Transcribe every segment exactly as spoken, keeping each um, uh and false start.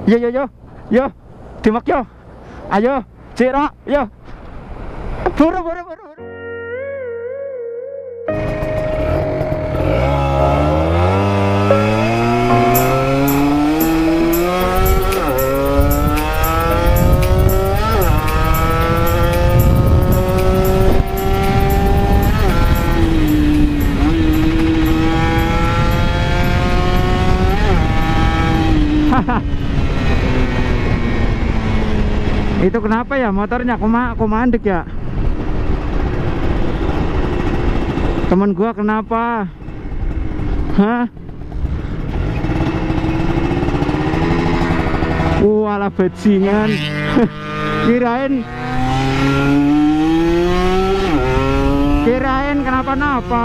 Yo yo yo. Yo. Dimak yo. Ayo, Ciro, yo. Buru buru buru. buru. Itu kenapa ya motornya koma komandek ya? Temen gua kenapa? Hah? Walah bajingan. Kirain Kirain kenapa-napa.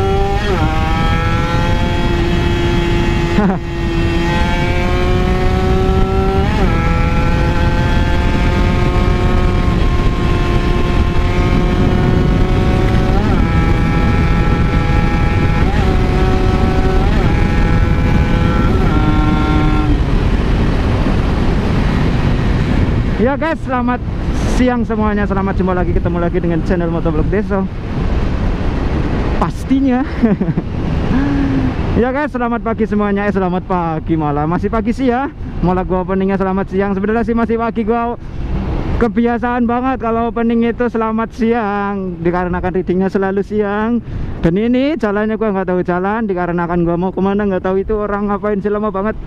Ya guys, selamat siang semuanya. Selamat jumpa lagi, ketemu lagi dengan channel Motovlog Deso. Pastinya. Ya guys, selamat pagi semuanya. Eh selamat pagi malah. Masih pagi sih ya. Malah gua openingnya selamat siang. Sebenarnya sih masih pagi, gua kebiasaan banget kalau opening itu selamat siang, dikarenakan readingnya selalu siang. Dan ini jalannya gua nggak tahu jalan, dikarenakan gua mau kemana nggak tahu, itu orang ngapain sih, lama banget.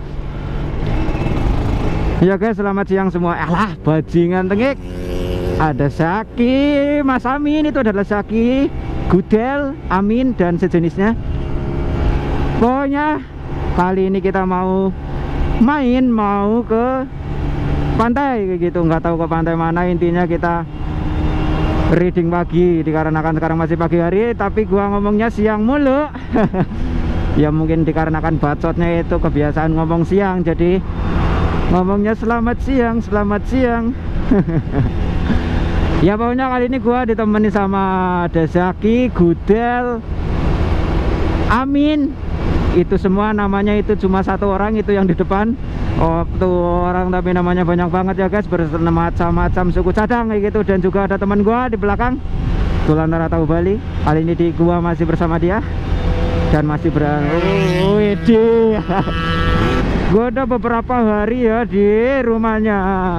Ya guys, selamat siang semua. Alah, bajingan tengik. Ada Saki, Mas Amin, itu adalah Saki, Gudel, Amin, dan sejenisnya. Pokoknya kali ini kita mau main, mau ke pantai kayak gitu. Nggak tahu ke pantai mana, intinya kita reading pagi, dikarenakan sekarang masih pagi hari, tapi gua ngomongnya siang mulu. Ya mungkin dikarenakan bacotnya itu kebiasaan ngomong siang, jadi ngomongnya selamat siang, selamat siang. Ya pokoknya kali ini gua ditemani sama Desaki, Gudel, Amin. Itu semua namanya itu cuma satu orang itu yang di depan. Oh tuh orang tapi namanya banyak banget ya guys, bermacam-macam suku cadang kayak gitu. Dan juga ada teman gua di belakang, Tulan Tahu Bali. Kali ini di gua masih bersama dia dan masih berang. Oh, ide. Gue udah beberapa hari ya di rumahnya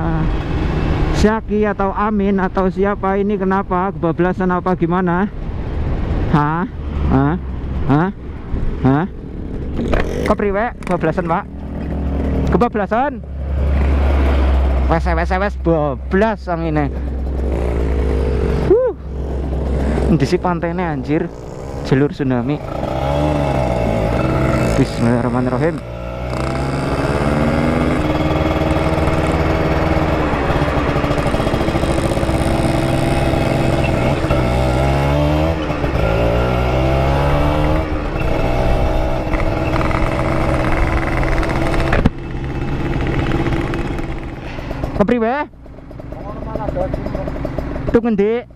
Syaki atau Amin atau siapa ini. Kenapa? Kebablasan apa gimana? Hah? Hah? Hah? Hah? Kepriwe? Kebablasan pak? Kebablasan? Wes wes wes bablas sang ini. Huh. Di si pantainya anjir, jalur tsunami. Bismillahirrahmanirrahim. Kepriwe? Itu ngendi?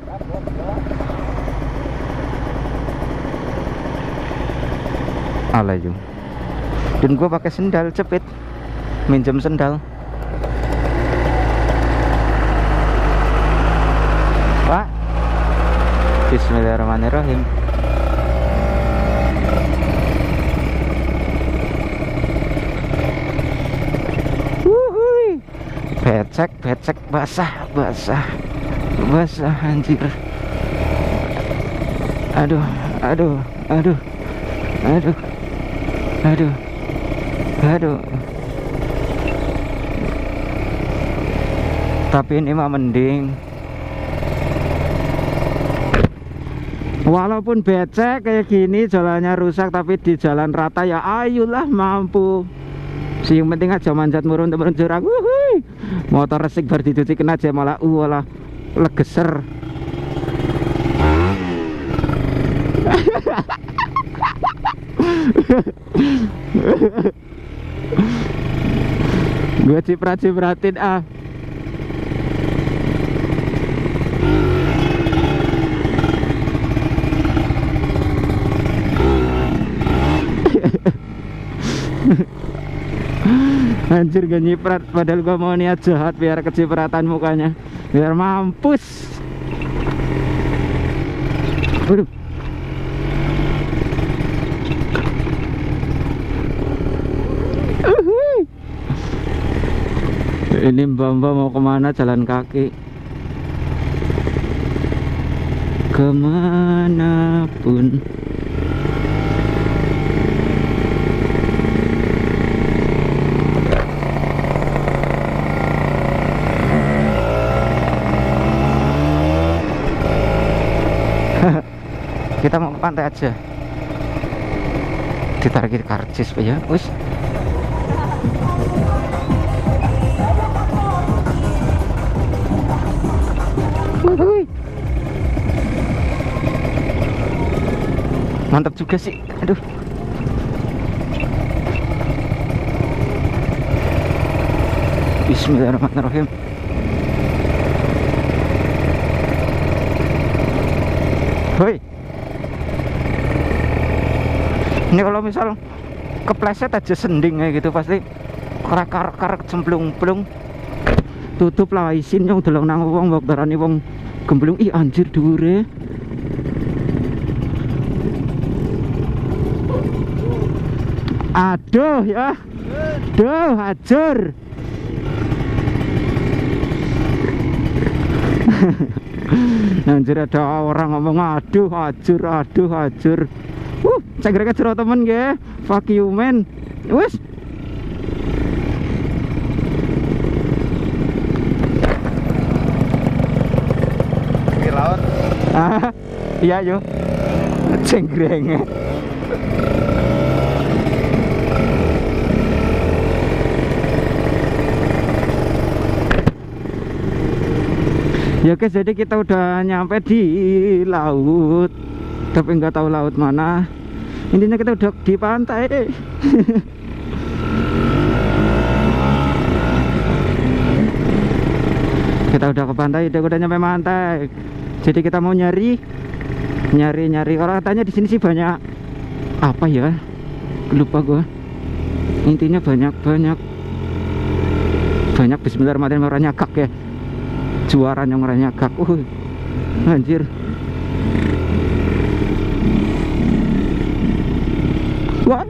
Alah yuk. Dan gua pakai sendal cepit, minjem sendal. Pak. Bismillahirrahmanirrahim. Becek, becek, basah, basah, basah anjir. Aduh, aduh, aduh, aduh, aduh, aduh. Tapi ini mah mending. Walaupun becek kayak gini, jalannya rusak, tapi di jalan rata ya ayolah mampu. Si yang penting aja manjat murun temen jurang. Wuhui. Motor resik baru dicuci kena aja malah ulah legeser. Gue ciprat-cipratin ah. Anjir gak nyiprat, padahal gua mau niat jahat biar kecipratan mukanya, biar mampus. Waduh. Uhuy. Ini mbak-mbak mau kemana jalan kaki? Kemanapun. Kita mau ke pantai aja. Ditarik karcis ya, wis. Mantap juga sih, aduh. Bismillahirrahmanirrahim. Hoi. Ini kalau misal kepleset aja sending kayak gitu pasti karak-karak cemplung-plung. Tutup lah isin yang delong nang wong mbok darani wong gemblung. Ih anjir dhuwure. Aduh ya. Duh, hancur. Anjir ada orang ngomong aduh, hancur, aduh, hancur. Uh, cengkrek jero temen nggih. Fuck you man. Wes. Di laut. Ah, iya yo. Cengkreng. Ya guys, jadi kita udah nyampe di laut, tapi nggak tahu laut mana. Intinya kita udah di pantai. Kita udah ke pantai, udah udah nyampe pantai. Jadi kita mau nyari, nyari nyari. Kalau katanya di sini sih banyak apa ya? Lupa gua. Intinya banyak banyak banyak bismillahirrahmanirrahim orang nyakak ya. Juaran yang orangnya gak, uh, anjir. Wah,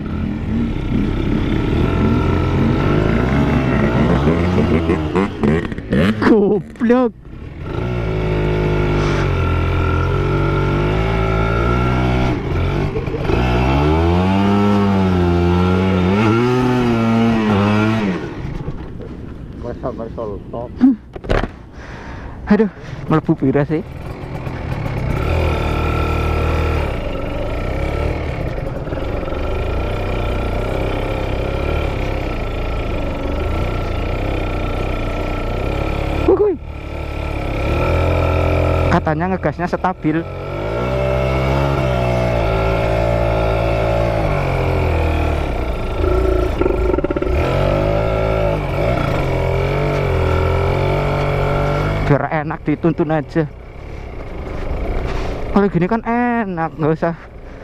goblok. Marsal top. Aduh, melebu pira sih. Wuhui. Katanya ngegasnya stabil. Biar enak dituntun aja. Kalau gini kan enak, nggak usah.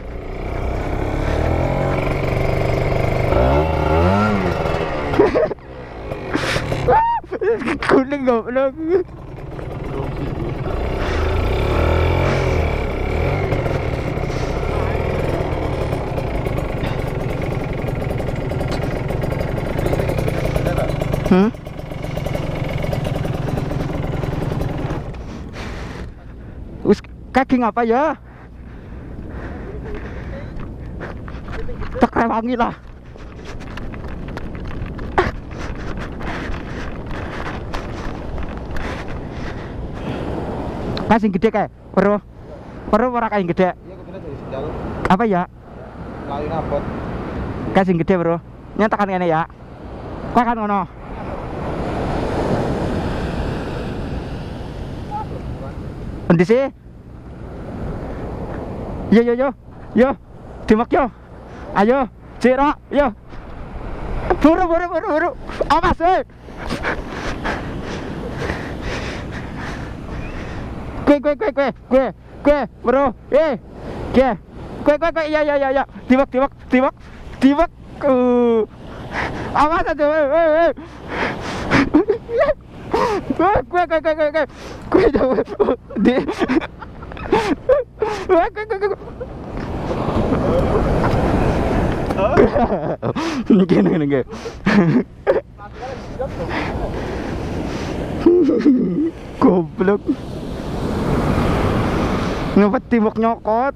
Kuning goblok. Hmm? Us kaki ngapa ya? Tak rewangi lah. Kasih gede kayak, perlu, perlu orang kain gede. Iya, kebetulan dari sendal. Apa ya? Lalu nabot. Kasih gede bro. Nyatakan ini ya. Kau kan ngono. Endi sih? Yo yo yo. Yo. Dimak yo. Ayo, Ciro, yo. Buru buru buru buru. Awas eh. Kue kue kue kue kue kue bro. Eh. Kue. Kue kue kue ya ya ya ya. Dimak dimak dimak dimak. Uh. Awas aja. Woi woi woi. Woi, gue gue gue gue. Gue jauh. Di. Woi, gue gue gue. Gini gini gini. Goblok. Ngepet timok nyokot.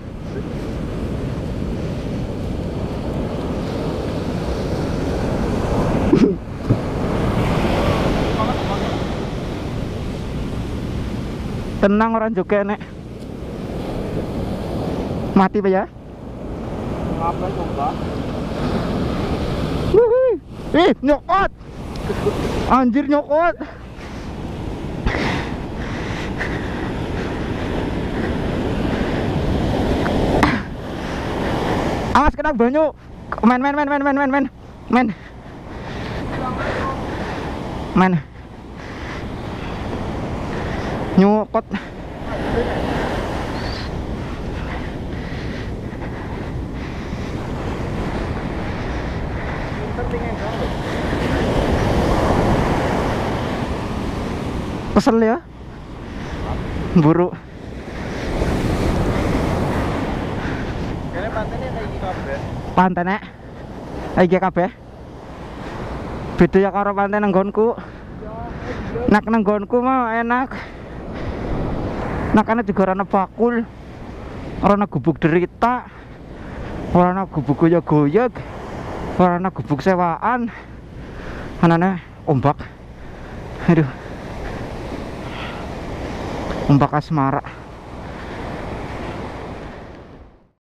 Tenang orang juga nek. Mati pak ya? Ngapain coba? Wuih. Ih, nyokot. Anjir nyokot. Awas kena banyu. Men men men men men men men. Men. Men. Nyokot. Kesel ya. Buruk. Kene pantene kayak iki kabeh. Pantai nek. Iki kabeh. Beda ya karo pantai nang nggonku. Nak nang nggonku mah enak. Nakane juga ana bakul. Ana gubuk derita. Ana gubuk goyog-goyog. Ana gubuk sewaan. Anane ombak. Aduh. Ombak asmara.